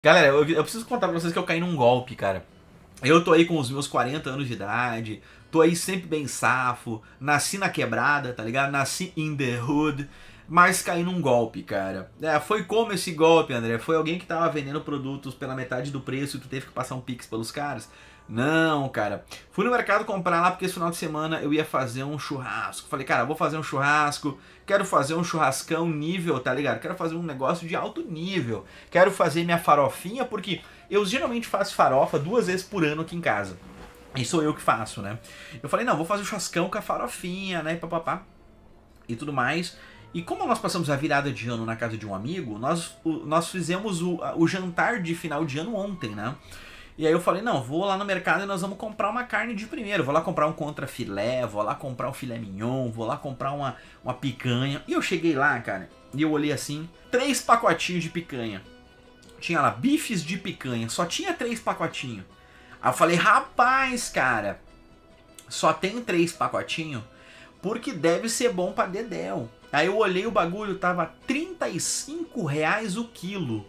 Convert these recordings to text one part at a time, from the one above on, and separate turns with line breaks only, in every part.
Galera, eu preciso contar pra vocês que eu caí num golpe, cara. Eu tô aí com os meus 40 anos de idade, tô aí sempre bem safo, nasci na quebrada, tá ligado? Nasci in the hood, mas caí num golpe, cara. Foi como esse golpe, André? Foi alguém que tava vendendo produtos pela metade do preço e tu teve que passar um pix pelos caras? Não, cara. Fui no mercado comprar lá porque esse final de semana eu ia fazer um churrasco. Falei, cara, vou fazer um churrasco, quero fazer um churrascão nível, tá ligado? Quero fazer um negócio de alto nível. Quero fazer minha farofinha porque eu geralmente faço farofa 2 vezes por ano aqui em casa. E sou eu que faço, né? Eu falei, não, vou fazer o churrascão com a farofinha, né? Papapá. E tudo mais. E como nós passamos a virada de ano na casa de um amigo, nós fizemos o jantar de final de ano ontem, né? E aí eu falei, não, vou lá no mercado e nós vamos comprar uma carne de primeiro. Vou lá comprar um contrafilé, vou lá comprar um filé mignon, vou lá comprar uma picanha. E eu cheguei lá, cara, e eu olhei assim, 3 pacotinhos de picanha. Tinha lá, bifes de picanha, só tinha 3 pacotinhos. Aí eu falei, rapaz, cara, só tem 3 pacotinhos? Porque deve ser bom pra dedéu. Aí eu olhei o bagulho, tava R$ 35 o quilo.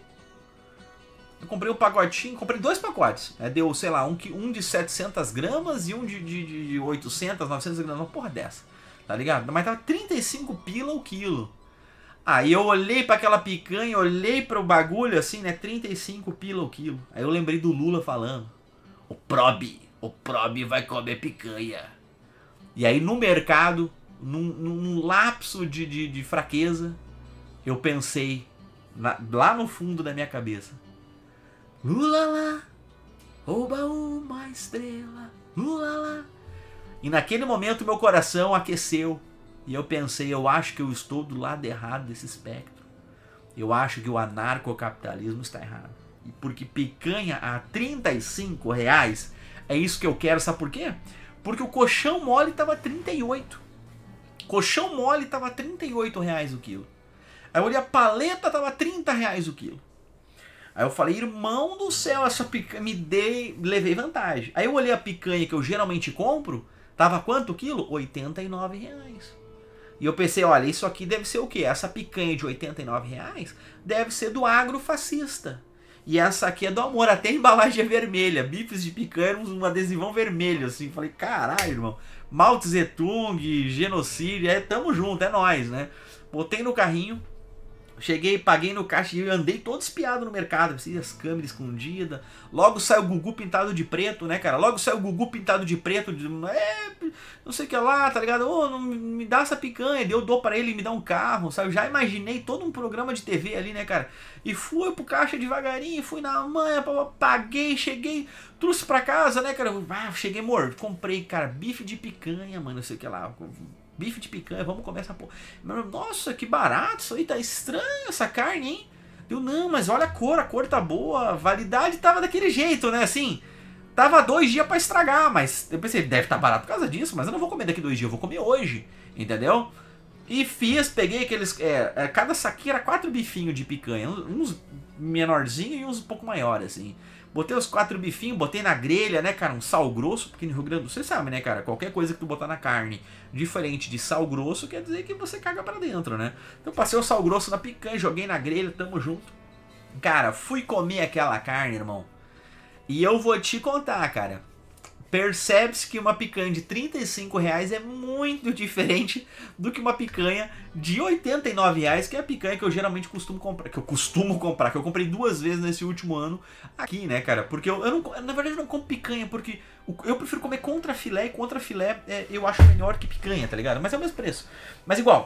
Eu comprei um pacotinho, comprei 2 pacotes. Deu, sei lá, um de 700 gramas e um de 800, 900 gramas. Uma porra dessa, tá ligado? Mas tava 35 pila o quilo. Aí eu olhei pra aquela picanha, olhei pro bagulho assim, né? 35 pila o quilo. Aí eu lembrei do Lula falando: o Probi vai comer picanha. E aí no mercado, num lapso de fraqueza, eu pensei, lá no fundo da minha cabeça: Lula lá, rouba uma estrela, Lula lá. E naquele momento meu coração aqueceu. E eu pensei, eu acho que eu estou do lado errado desse espectro. Eu acho que o anarcocapitalismo está errado. E porque picanha a R$ 35, é isso que eu quero, sabe por quê? Porque o colchão mole estava 38. Colchão mole estava R$ 38 o quilo. Aí eu olhei a paleta, estava R$ 30 o quilo. Aí eu falei, irmão do céu, essa picanha levei vantagem. Aí eu olhei a picanha que eu geralmente compro, tava quanto o quilo? R$ 89. E eu pensei, olha, isso aqui deve ser o quê? Essa picanha de R$ 89 deve ser do agrofascista. E essa aqui é do amor, até a embalagem é vermelha. Bifes de picanha, um adesivão vermelho, assim. Falei, caralho, irmão. Mao Tse Tung, genocídio, tamo junto, é nóis, né? Botei no carrinho. Cheguei, paguei no caixa e andei todo espiado no mercado, assim, as câmeras escondidas. Logo saiu o Gugu pintado de preto, né, cara? Logo saiu o Gugu pintado de preto, não sei o que lá, tá ligado? Ô, não me dá essa picanha, eu dou pra ele e me dá um carro, sabe? Eu já imaginei todo um programa de TV ali, né, cara? E fui pro caixa devagarinho, fui na manha, paguei, cheguei, trouxe pra casa, né, cara? Cheguei, amor, comprei, cara, bife de picanha, mano, não sei o que lá. Bife de picanha, vamos comer essa porra. Nossa, que barato isso aí, tá estranho essa carne, hein? Eu, não, mas olha a cor tá boa, a validade tava daquele jeito, né, assim. Tava 2 dias pra estragar, mas eu pensei, deve estar barato por causa disso, mas eu não vou comer daqui 2 dias, eu vou comer hoje, entendeu? E peguei aqueles, cada saquinho era 4 bifinhos de picanha, uns menorzinhos e uns um pouco maiores, assim. Botei os 4 bifinhos, botei na grelha, né, cara, um sal grosso, porque no Rio Grande do Sul, você sabe, né, cara, qualquer coisa que tu botar na carne diferente de sal grosso quer dizer que você caga pra dentro, né? Então passei o sal grosso na picanha, joguei na grelha, tamo junto. Cara, fui comer aquela carne, irmão, e eu vou te contar, cara, percebe-se que uma picanha de R$ 35 é muito diferente do que uma picanha de R$ 89, que é a picanha que eu geralmente costumo comprar. Que eu comprei 2 vezes nesse último ano aqui, né, cara? Porque eu não, na verdade, eu não como picanha, porque eu prefiro comer contrafilé, e contrafilé eu acho melhor que picanha, tá ligado? Mas é o mesmo preço. Mas igual,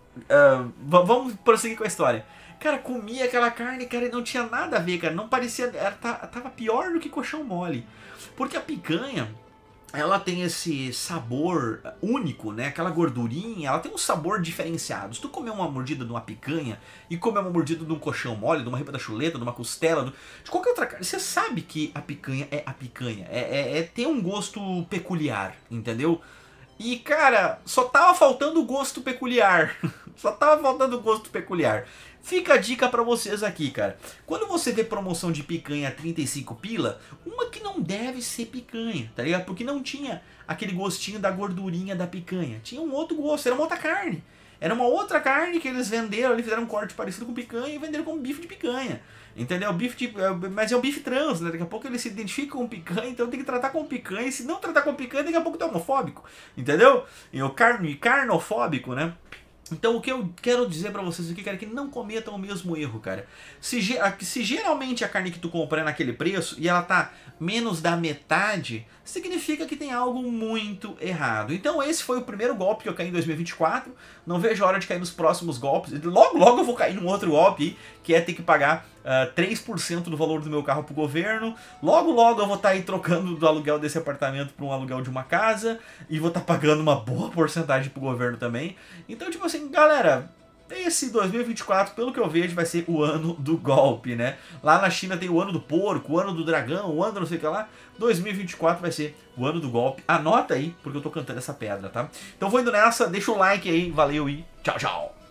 vamos prosseguir com a história. Cara, comi aquela carne, cara, e não tinha nada a ver, cara. Não parecia. Tava pior do que colchão mole. Porque a picanha, ela tem esse sabor único, né? Aquela gordurinha, ela tem um sabor diferenciado. Se tu comer uma mordida de uma picanha e comer uma mordida de um colchão mole, de uma ripa da chuleta, de uma costela, de qualquer outra carne, você sabe que a picanha é a picanha. Tem um gosto peculiar, entendeu? E, cara, só tava faltando o gosto peculiar. Só tava faltando o gosto peculiar. Fica a dica pra vocês aqui, cara. Quando você vê promoção de picanha a 35 pila, uma que não deve ser picanha, tá ligado? Porque não tinha aquele gostinho da gordurinha da picanha. Tinha um outro gosto, era uma outra carne. Era uma outra carne que eles venderam, eles fizeram um corte parecido com picanha e venderam como bife de picanha. Entendeu? Mas é o bife trans, né? Daqui a pouco ele se identifica com picanha, então tem que tratar com picanha. E se não tratar com picanha, daqui a pouco tá homofóbico. Entendeu? E o carnofóbico, né? Então o que eu quero dizer pra vocês aqui, cara, é que não cometam o mesmo erro, cara. Se geralmente a carne que tu compra é naquele preço e ela tá menos da metade, significa que tem algo muito errado. Então esse foi o primeiro golpe que eu caí em 2024. Não vejo a hora de cair nos próximos golpes. Logo, logo eu vou cair num outro golpe aí, que é ter que pagar 3% do valor do meu carro pro governo. Logo, logo eu vou estar aí trocando do aluguel desse apartamento para um aluguel de uma casa. E vou estar pagando uma boa porcentagem pro governo também. Então, tipo assim, galera, esse 2024, pelo que eu vejo, vai ser o ano do golpe, né? Lá na China tem o ano do porco, o ano do dragão, o ano do não sei o que lá. 2024 vai ser o ano do golpe. Anota aí, porque eu tô cantando essa pedra, tá? Então vou indo nessa, deixa o like aí, valeu e tchau, tchau!